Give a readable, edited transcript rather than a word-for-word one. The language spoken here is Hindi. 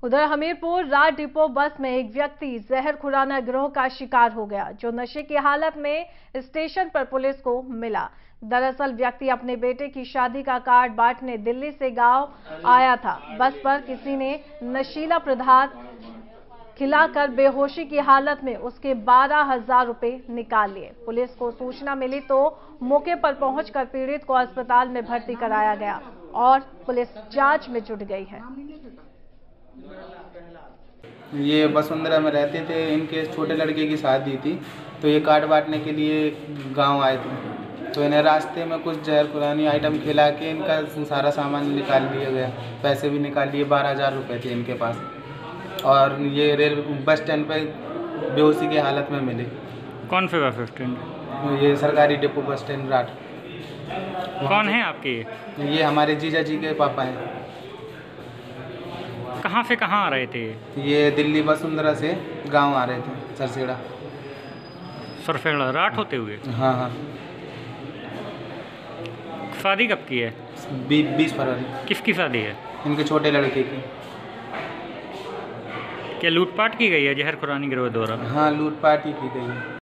उधर हमीरपुर रात डिपो बस में एक व्यक्ति जहर खुराना गिरोह का शिकार हो गया, जो नशे की हालत में स्टेशन पर पुलिस को मिला। दरअसल व्यक्ति अपने बेटे की शादी का कार्ड बांटने दिल्ली से गांव आया था। बस पर किसी ने नशीला पदार्थ खिलाकर बेहोशी की हालत में उसके 12,000 रुपए निकाल लिए। पुलिस को सूचना मिली तो मौके पर पहुंचकर पीड़ित को अस्पताल में भर्ती कराया गया और पुलिस जांच में जुट गई है। ये वसुंधरा में रहते थे, इनके छोटे लड़के की शादी थी, तो ये कार्ड बांटने के लिए गांव आए थे। तो इन्हें रास्ते में कुछ जहर खुरानी आइटम खिला के इनका सारा सामान निकाल लिया गया। पैसे भी निकाल लिए, 12,000 रुपये थे इनके पास। और ये बस स्टैंड पे बेहोशी की हालत में मिले। कौन से बस स्टैंड? ये सरकारी डिपो बस स्टैंड राट। कौन है आपके? ये हमारे जीजा जी के पापा हैं। कहाँ से कहाँ आ रहे थे? ये दिल्ली वसुंधरा से गांव आ रहे थे, सरसेड़ा। सरसेड़ा रात होते हुए? हाँ हाँ। शादी कब की है? 20 फरवरी। किसकी शादी है? इनके छोटे लड़के की। क्या लूटपाट की गई है जहर खुरानी गिरोह द्वारा? हाँ, लूटपाट ही की गई है।